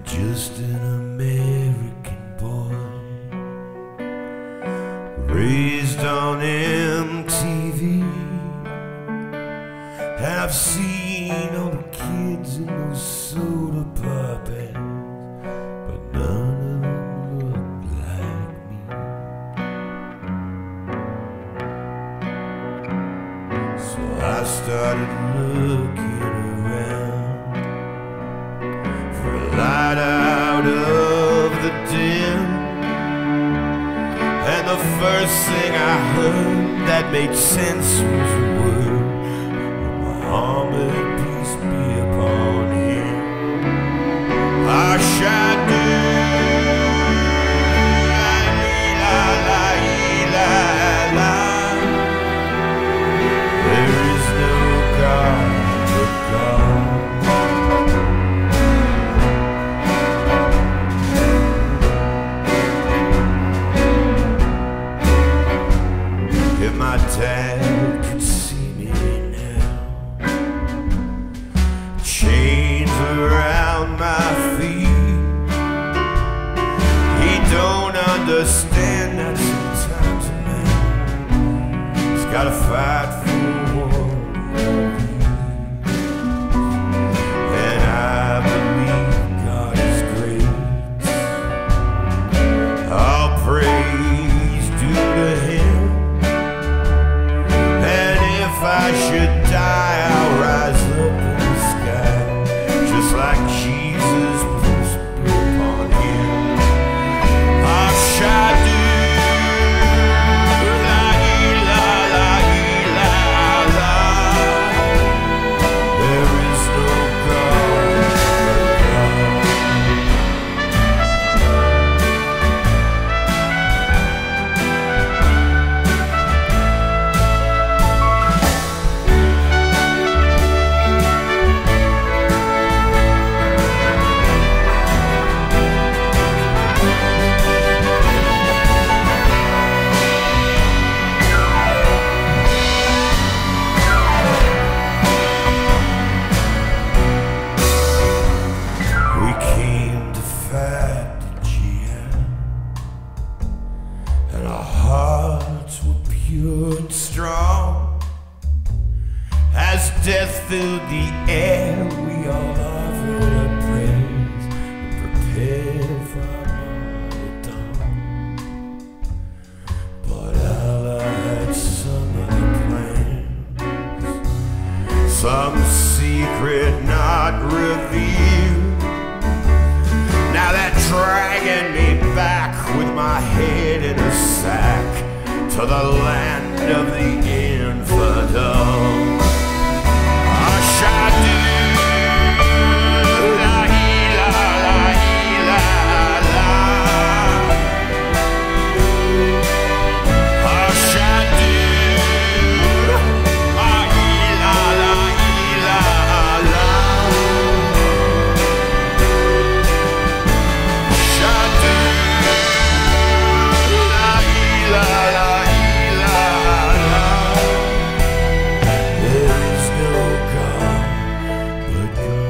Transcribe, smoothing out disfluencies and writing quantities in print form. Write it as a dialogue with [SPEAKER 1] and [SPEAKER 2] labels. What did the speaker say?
[SPEAKER 1] just an American boy, raised on MTV. And I've seen all the kids in those soda puppets, but none of them look like me. So I started looking around for a light out of the dim. And the first thing I heard that made sense was a word: Muhammad, peace be upon him. I shall do. La, la, la, la. There is no God but God. If my dad could see me now, chains around my feet, he don't understand that sometimes a man has gotta fight for what he believes. And I believe God is great. All praise due to him. And if I should die, I'll rise up in the sky, just like Jesus, peace be upon him. I shall do. La, la, la, la, la. There is no God but God. We came to fight the jihad, and our hearts were pure and strong. As death filled the air, we all offered our prayers and prepared for our martyrdom. But Allah had some other plans, some secret not revealed. Now they're dragging me back with my head in a sack to the land of the infidel. I shall do. La, la, la, la, la. I shall do. La, la, la, la, la. Shall do. La, la, la, la, la. There is no God but God.